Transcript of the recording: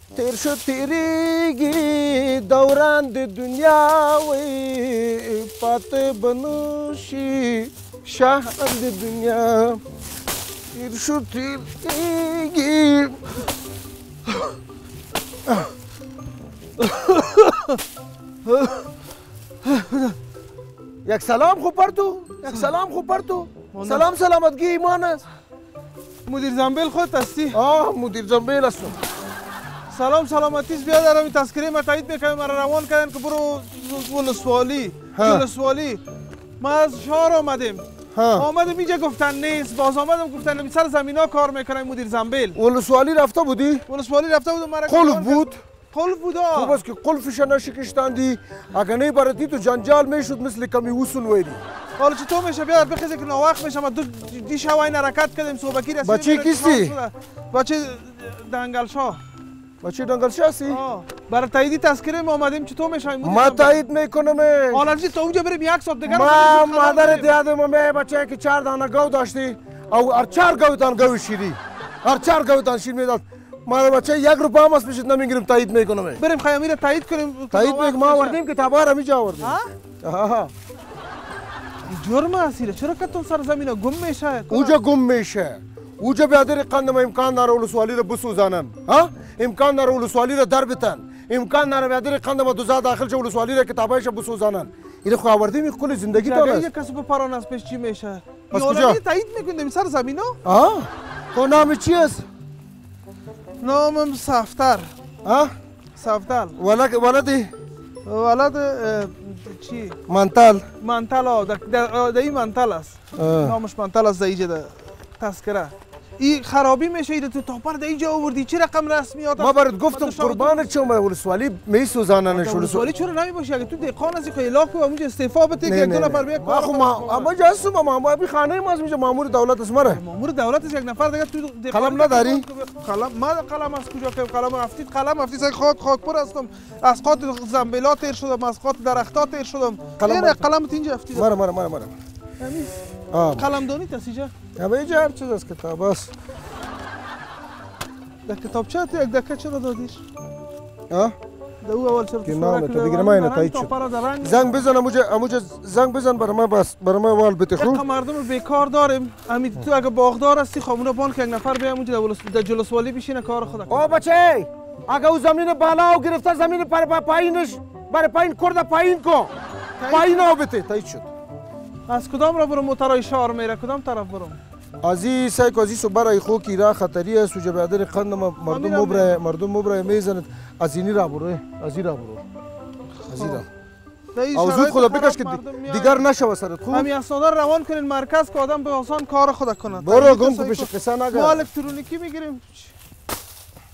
تیر شد تیریگی دوران دنیا وی پات بنوشی شهد دنیا تیر شد تیریگی یک سلام خوب پرتو یک سلام خوب پرتو سلام سلامتگی ایمان است. مدیر زنبیل خودت هستی؟ مدیر زنبیل هستم. سلام سلامتیست بیا در این تذکره ما تایید میکنیم مرا روان کردن که برو ولسوالی. ما از شهر آمدیم اینجا گفتن نیست، باز آمدم گفتن سر زمین ها کار میکنن مدیر زنبیل. ولسوالی رفته بودی؟ ولسوالی رفته بودم مرا قلف بود؟ قلف بود خوب است که قلفش نشکشتندی، اگر نه برای تو جنجال میشد مثل کمی وصول ویدی. حالا چطور میشه بیا بخیزه که ناوقت میشه ما دی شو این حرکت کردیم صبحکی رسیدیم. بچه کیستی؟ بچه دنگلشاه. بچه دنگلشاه هستی؟ برای تایید تذکره ما آمدیم چطور میشه؟ ما تایید میکنم. حالا تا اونجا بریم یک ساعت دیگر ما مادرت یادم بچه که 4 دانه گاو داشتی او هر 4 گاوتان گاو شیری هر 4 گاوتان شیر میداد. ما بچه 1 روپیه هم از پیشت نمیگیریم تایید میکنم. بریم خیامی را تایید کنیم. تایید میکنم ما آوردیم که تبار همیجا آوردیم. جرم هستی چرا که تو سر زمین گم میشه؟ اوجا گم میشه. اوجا بیادر قندم امکان داره ولسوالی را بسوزانن. امکان داره ولسوالی را در بتن. امکان داره بیادر قندم دوزا داخل شه ولسوالی را کتابایش بسوزانن. اینو خو آوردیم این کل زندگی داره. اگه کسی بپران از پیش چی میشه؟ پس کجا؟ تایید میکنیم سر زمین تو نام چی است؟ نامم صفتر. صفتر. ولدی؟ ولد چی؟ منتل. منتل در این منتل است. نامش منتل است در اینجا تذکره. این خرابی میشه ایده تو تاپر در اینجا آوردی چی رقم رسمیات؟ ما برات گفتم قربانت شم ولسوالی میسوزاننش. ولسوالی چرا نمیباشی؟ اگه تو دهقان هستی خو اعلام کن اونجا استعفا بده که 2 نفر بیا کار کنه. اما جاسو ما ابی خانه ما میشه مامور دولت است مره. مامور دولت است یک نفر دیگه تو قلم نداری؟ قلم ما قلم از کجا که قلم افتید قلم افتید خاک پر هستم از قات زنبیلات تیر شدم از قات درختات تیر شدم. قلم اینجا افتید. مره قلمدانی تسیجا؟ اینجا هر چیز از کتاب است. در کتابچه تو یک دکه چرا دادیش؟ دو اول چرا تو دیگه ما اینو تایید شد. زنگ بزن اموجا زنگ بزن برای ما بس برای ما وال بتخو. مردم بیکار داریم. امید تو اگه باغدار هستی خامونه بان که یک نفر بیا اونجا در جلسوالی بشینه کار خود کنه. بچه اگه او زمین بالا او گرفته زمین پایینش برای پایین کرده پایین کو. پایین او بته تایید شد. از کدام را برم موترای شهر میره کدام طرف برم؟ ازی سعی کو ازی سو برای خو کی را خطری است و جبادر قندم مردم مبره میزنند از اینی را برو از این را برو از این را او زود خدا بکش که دیگر نشوه سرت خوب همین اسنادا روان کنین مرکز که آدم به آسان کار خود کند. برو گم کو پیش قصه نگه. ما الکترونیکی میگیریم